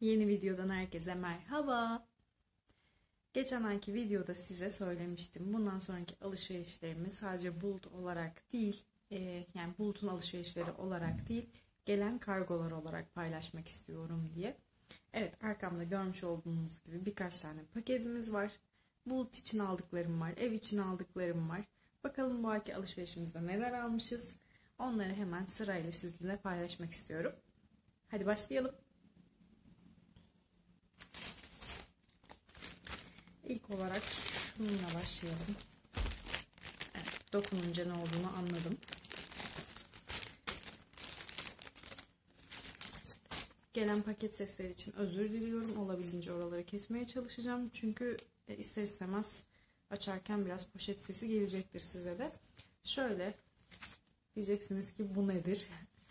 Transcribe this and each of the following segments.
Yeni videodan herkese merhaba. Geçen ayki videoda size söylemiştim. Bundan sonraki alışverişlerimi sadece bulut olarak değil, yani bulutun alışverişleri olarak değil, gelen kargolar olarak paylaşmak istiyorum diye. Evet, arkamda görmüş olduğunuz gibi birkaç tane paketimiz var. Bulut için aldıklarım var, ev için aldıklarım var. Bakalım bu ayki alışverişimizde neler almışız. Onları hemen sırayla sizinle paylaşmak istiyorum. Hadi başlayalım. İlk olarak şununla başlayalım. Evet, dokununca ne olduğunu anladım. Gelen paket sesleri için özür diliyorum. Olabildiğince oraları kesmeye çalışacağım. Çünkü ister istemez açarken biraz poşet sesi gelecektir size de. Şöyle diyeceksiniz ki bu nedir?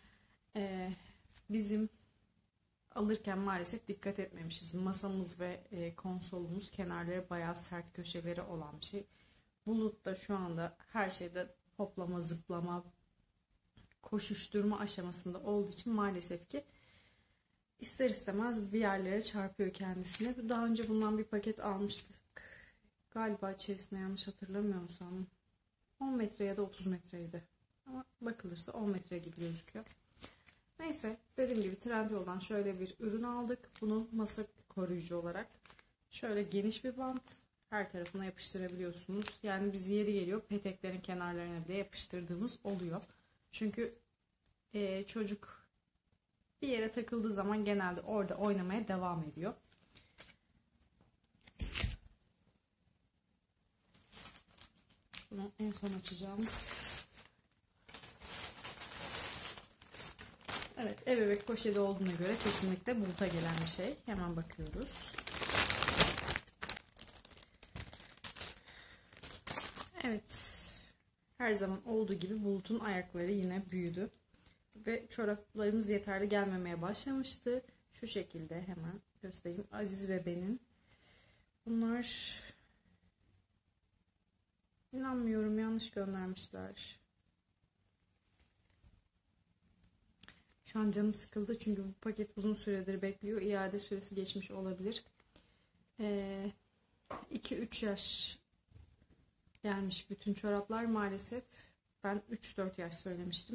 Bizim alırken maalesef dikkat etmemişiz. Masamız ve konsolumuz kenarları bayağı sert köşeleri olan bir şey. Bulut'ta şu anda her şeyde hoplama, zıplama, koşuşturma aşamasında olduğu için maalesef ki ister istemez bir yerlere çarpıyor kendisine. Daha önce bundan bir paket almıştık. Galiba içerisinde yanlış hatırlamıyorsam 10 metre ya da 30 metreydi. Ama bakılırsa 10 metre gibi gözüküyor. Neyse, dediğim gibi Trendyol'dan şöyle bir ürün aldık. Bunu masa koruyucu olarak şöyle geniş bir bant, her tarafına yapıştırabiliyorsunuz. Yani biz yeri geliyor peteklerin kenarlarına bile yapıştırdığımız oluyor. Çünkü çocuk bir yere takıldığı zaman genelde orada oynamaya devam ediyor. Bunu en son açacağım. Evet, ebebek poşeti olduğuna göre kesinlikle Bulut'a gelen bir şey. Hemen bakıyoruz. Evet, her zaman olduğu gibi Bulut'un ayakları yine büyüdü. Ve çoraplarımız yeterli gelmemeye başlamıştı. Şu şekilde hemen göstereyim. Aziz ve benim. Bunlar inanmıyorum, yanlış göndermişler. Şu an canım sıkıldı çünkü bu paket uzun süredir bekliyor. İade süresi geçmiş olabilir. 2-3 yaş gelmiş bütün çoraplar maalesef. Ben 3-4 yaş söylemiştim.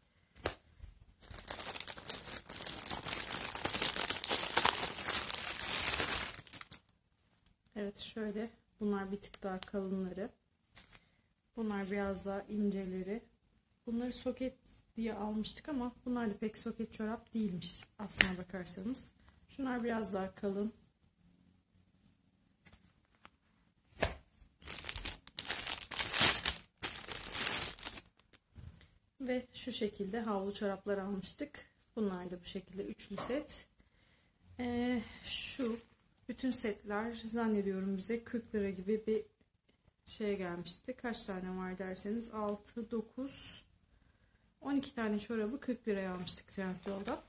Evet, şöyle. Bunlar bir tık daha kalınları. Bunlar biraz daha inceleri. Bunları soket diye almıştık ama bunlar da pek soket çorap değilmiş aslına bakarsanız. Şunlar biraz daha kalın. Ve şu şekilde havlu çoraplar almıştık. Bunlar da bu şekilde üçlü set. Şu bütün setler zannediyorum bize 40 lira gibi bir şeye gelmişti. Kaç tane var derseniz 6, 9, 12 tane çorabı 40 liraya almıştık Trendyol'da.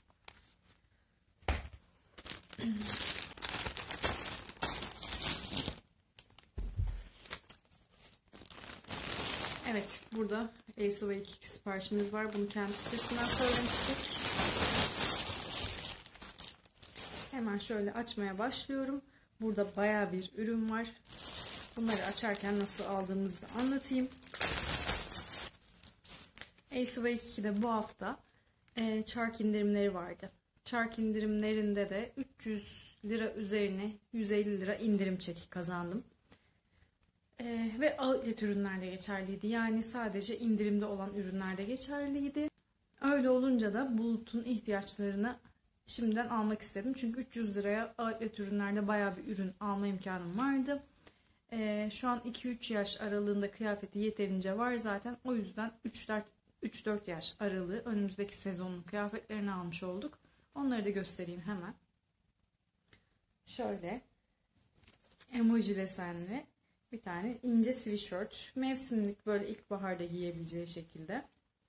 Evet, burada Elsa ve 2 siparişimiz var. Bunu kendi sitesinden söylemiştik. Hemen şöyle açmaya başlıyorum. Burada bayağı bir ürün var. Bunları açarken nasıl aldığımızı da anlatayım. Elsa ve 2'de bu hafta çark indirimleri vardı. Çark indirimlerinde de 300 lira üzerine 150 lira indirim çeki kazandım. Ve outlet ürünlerde geçerliydi. Yani sadece indirimde olan ürünlerde geçerliydi. Öyle olunca da Bulut'un ihtiyaçlarını şimdiden almak istedim. Çünkü 300 liraya outlet ürünlerde bayağı bir ürün alma imkanım vardı. Şu an 2-3 yaş aralığında kıyafeti yeterince var zaten. O yüzden 3-4 yaş aralığı önümüzdeki sezonun kıyafetlerini almış olduk. Onları da göstereyim hemen. Şöyle emoji desenli bir tane ince sweatshirt. Mevsimlik, böyle ilkbaharda giyebileceği şekilde.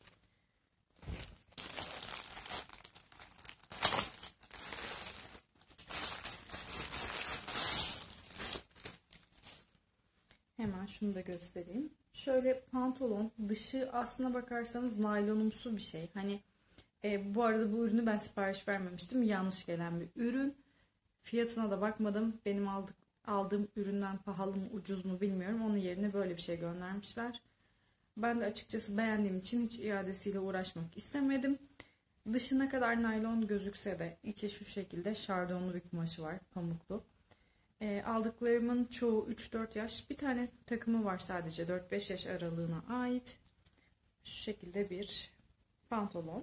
Hemen şunu da göstereyim. Şöyle pantolon, dışı aslına bakarsanız naylonumsu bir şey. Hani Bu arada bu ürünü ben sipariş vermemiştim. Yanlış gelen bir ürün. Fiyatına da bakmadım. Benim aldığım üründen pahalı mı ucuz mu bilmiyorum. Onun yerine böyle bir şey göndermişler. Ben de açıkçası beğendiğim için hiç iadesiyle uğraşmak istemedim. Dışı ne kadar naylon gözükse de içi şu şekilde şardonlu bir kumaşı var, pamuklu. Aldıklarımın çoğu 3-4 yaş. Bir tane takımı var sadece 4-5 yaş aralığına ait. Şu şekilde bir pantolon.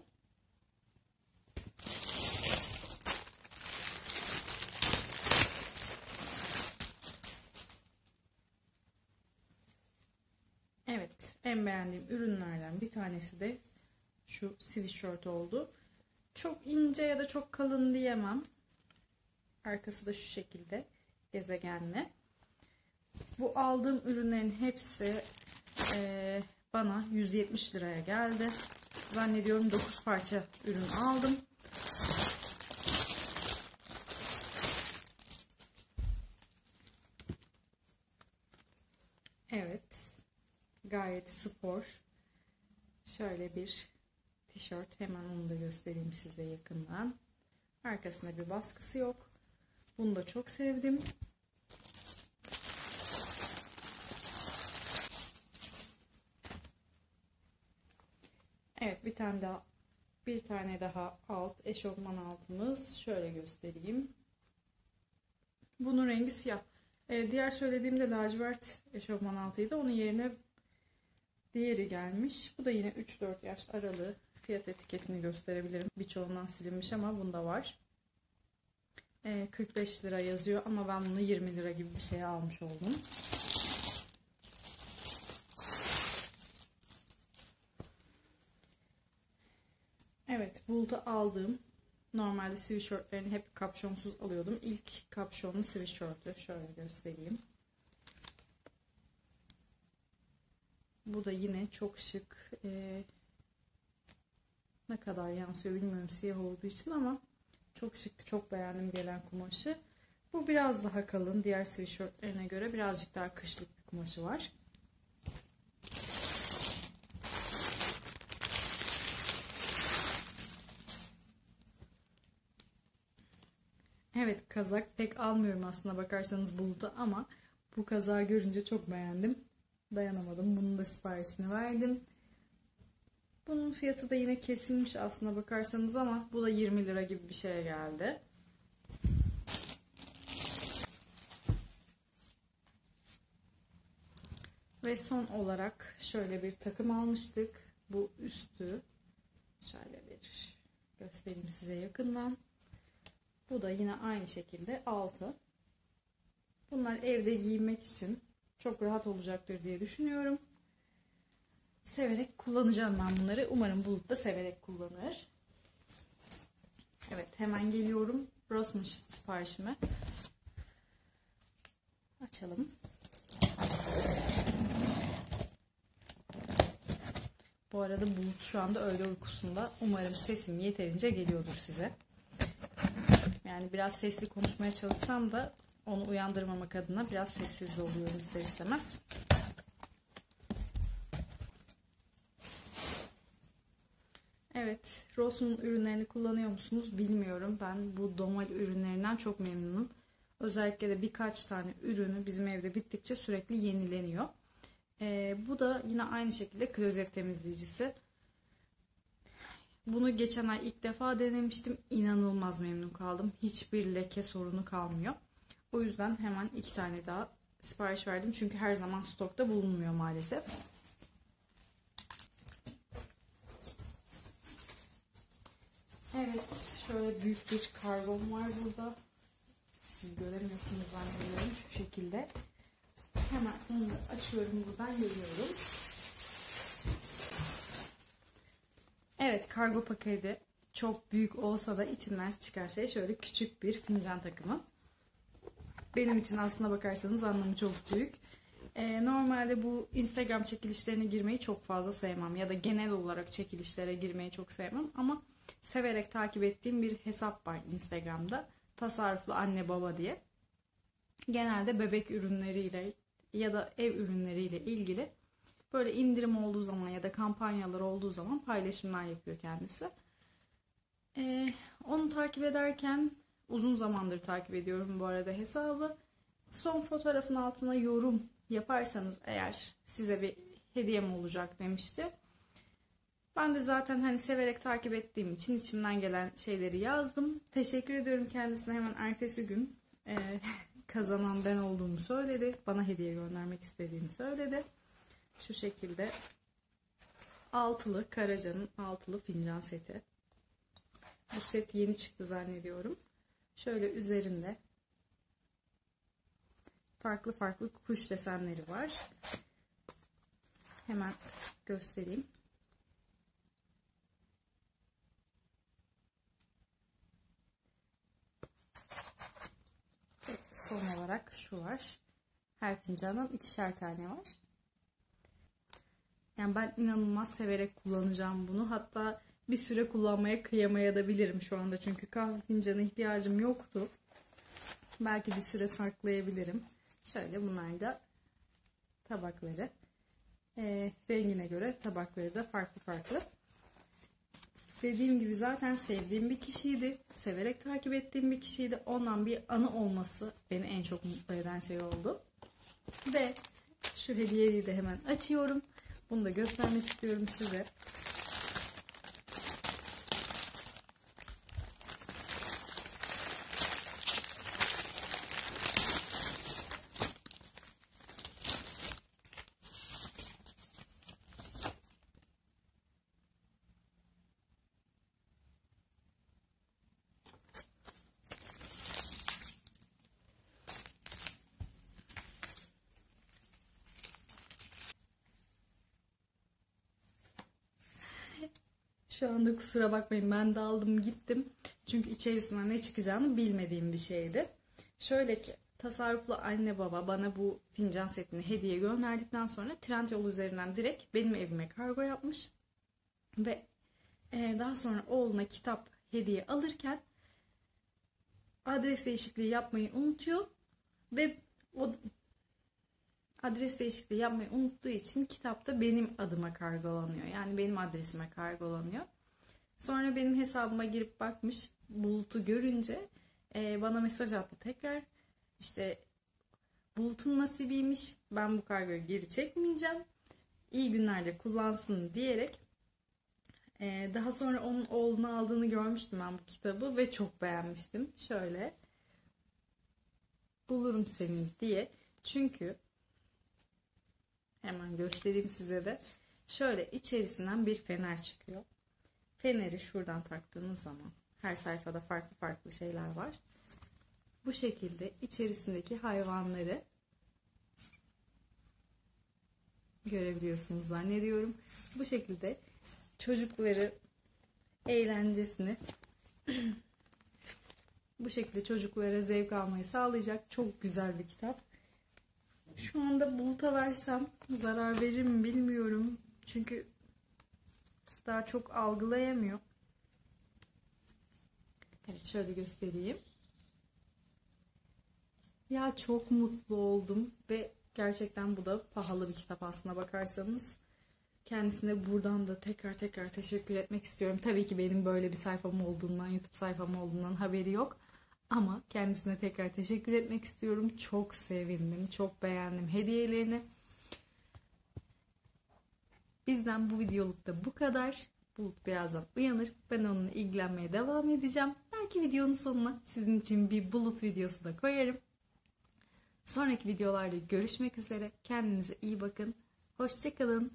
Evet, en beğendiğim ürünlerden bir tanesi de şu sweatshirt oldu. Çok ince ya da çok kalın diyemem. Arkası da şu şekilde gezegenli. Bu aldığım ürünlerin hepsi bana 170 liraya geldi. Zannediyorum 9 parça ürün aldım. Evet. Gayet spor. Şöyle bir tişört. Hemen onu da göstereyim size yakından. Arkasında bir baskısı yok. Bunu da çok sevdim. Evet, bir tane daha eşofman altımız. Şöyle göstereyim. Bunun rengi siyah. Diğer söylediğimde lacivert eşofman altıydı. Onun yerine diğeri gelmiş. Bu da yine 3-4 yaş aralığı. Fiyat etiketini gösterebilirim. Birçoğundan silinmiş ama bunda var. 45 lira yazıyor ama ben bunu 20 lira gibi bir şeye almış oldum. Evet, Bulut'a aldığım normalde sweatshirtlerini hep kapşonsuz alıyordum. İlk kapşonlu sweatshirt'ü şöyle göstereyim. Bu da yine çok şık. Ne kadar yansıyor bilmiyorum siyah olduğu için ama çok şık, çok beğendim gelen kumaşı. Bu biraz daha kalın. Diğer sweatshirtlerine göre birazcık daha kışlık bir kumaşı var. Evet, kazak pek almıyorum aslında bakarsanız Bulut'a ama bu kazağı görünce çok beğendim. Dayanamadım. Bunun da siparişini verdim. Bunun fiyatı da yine kesilmiş aslında bakarsanız ama bu da 20 lira gibi bir şeye geldi. Ve son olarak şöyle bir takım almıştık. Bu üstü şöyle bir göstereyim size yakından. Bu da yine aynı şekilde altı. Bunlar evde giymek için çok rahat olacaktır diye düşünüyorum. Severek kullanacağım ben bunları. Umarım Bulut da severek kullanır. Evet, hemen geliyorum. Rossmann siparişime. Açalım. Bu arada Bulut şu anda öğle uykusunda. Umarım sesim yeterince geliyordur size. Yani biraz sesli konuşmaya çalışsam da onu uyandırmamak adına biraz sessiz de oluyorum ister istemez. Evet, Rossmann ürünlerini kullanıyor musunuz bilmiyorum. Ben bu Domal ürünlerinden çok memnunum. Özellikle de birkaç tane ürünü bizim evde bittikçe sürekli yenileniyor. Bu da yine aynı şekilde klozet temizleyicisi. Bunu geçen ay ilk defa denemiştim. İnanılmaz memnun kaldım. Hiçbir leke sorunu kalmıyor. O yüzden hemen 2 tane daha sipariş verdim. Çünkü her zaman stokta bulunmuyor maalesef. Evet, şöyle büyük bir kargom var burada. Siz göremiyorsunuz zannediyorum şu şekilde. Hemen onu da açıyorum, buradan geliyorum. Evet, kargo paketi çok büyük olsa da içinden çıkan şey şöyle küçük bir fincan takımı. Benim için aslına bakarsanız anlamı çok büyük. Normalde bu Instagram çekilişlerine girmeyi çok fazla sevmem. Ya da genel olarak çekilişlere girmeyi çok sevmem. Ama severek takip ettiğim bir hesap var Instagram'da. Tasarruflu Anne Baba diye. Genelde bebek ürünleriyle ya da ev ürünleriyle ilgili böyle indirim olduğu zaman ya da kampanyalar olduğu zaman paylaşımlar yapıyor kendisi. Onu takip ederken uzun zamandır takip ediyorum bu arada hesabı. Son fotoğrafın altına yorum yaparsanız eğer size bir hediyem olacak demişti. Ben de zaten hani severek takip ettiğim için içimden gelen şeyleri yazdım. Teşekkür ediyorum kendisine. Hemen ertesi gün kazanan ben olduğumu söyledi. Bana hediye göndermek istediğini söyledi. Şu şekilde altılı, Karaca'nın altılı fincan seti. Bu set yeni çıktı zannediyorum. Şöyle üzerinde farklı farklı kuş desenleri var. Hemen göstereyim. Son olarak şu var. Her fincandan 2'şer tane var. Yani ben inanılmaz severek kullanacağım bunu. Hatta bir süre kullanmaya kıyamayabilirim şu anda. Çünkü kahve fincanı ihtiyacım yoktu. Belki bir süre saklayabilirim. Şöyle bunlar da tabakları. Rengine göre tabakları da farklı farklı. Dediğim gibi zaten sevdiğim bir kişiydi. Severek takip ettiğim bir kişiydi. Ondan bir anı olması beni en çok mutlu eden şey oldu. Ve şu hediyeyi de hemen açıyorum. Bunu da göstermek istiyorum size. Şu anda kusura bakmayın, ben daldım gittim. Çünkü içerisinden ne çıkacağını bilmediğim bir şeydi. Şöyle ki tasarruflu anne baba bana bu fincan setini hediye gönderdikten sonra Trendyol üzerinden direkt benim evime kargo yapmış. Ve daha sonra oğluna kitap hediye alırken adres değişikliği yapmayı unutuyor. Ve o adres değişikliği yapmayı unuttuğu için kitapta benim adıma kargolanıyor. Yani benim adresime kargolanıyor. Sonra benim hesabıma girip bakmış, Bulut'u görünce bana mesaj attı tekrar. İşte Bulut'un nasibiymiş, ben bu kargoyu geri çekmeyeceğim. İyi günlerde kullansın diyerek. Daha sonra onun oğluna aldığını görmüştüm ben bu kitabı ve çok beğenmiştim. Şöyle bulurum seni diye. Çünkü hemen göstereyim size de. Şöyle içerisinden bir fener çıkıyor. Feneri şuradan taktığınız zaman her sayfada farklı farklı şeyler var. Bu şekilde içerisindeki hayvanları görebiliyorsunuz zannediyorum. Bu şekilde çocukları eğlencesini bu şekilde çocuklara zevk almayı sağlayacak çok güzel bir kitap. Şu anda Bulut'a versem zarar verir mi bilmiyorum. Çünkü daha çok algılayamıyor. Evet, şöyle göstereyim. Ya çok mutlu oldum ve gerçekten bu da pahalı bir kitap aslına bakarsanız. Kendisine buradan da tekrar teşekkür etmek istiyorum. Tabii ki benim böyle bir sayfam olduğundan, YouTube sayfam olduğundan haberi yok. Ama kendisine tekrar teşekkür etmek istiyorum. Çok sevindim, çok beğendim hediyelerini. Bizden bu videolukta bu kadar. Bulut birazdan uyanır. Ben onunla ilgilenmeye devam edeceğim. Belki videonun sonuna sizin için bir Bulut videosu da koyarım. Sonraki videolarda görüşmek üzere. Kendinize iyi bakın. Hoşçakalın.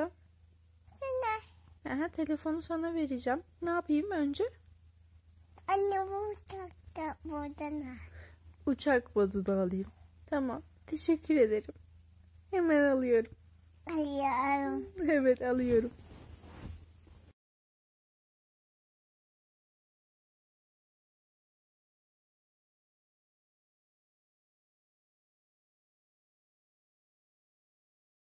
Anne. Telefonu sana vereceğim. Ne yapayım önce? Anne bu uçakta moduna. Uçak modunu alayım. Tamam. Teşekkür ederim. Hemen alıyorum. Alıyorum. Evet, alıyorum.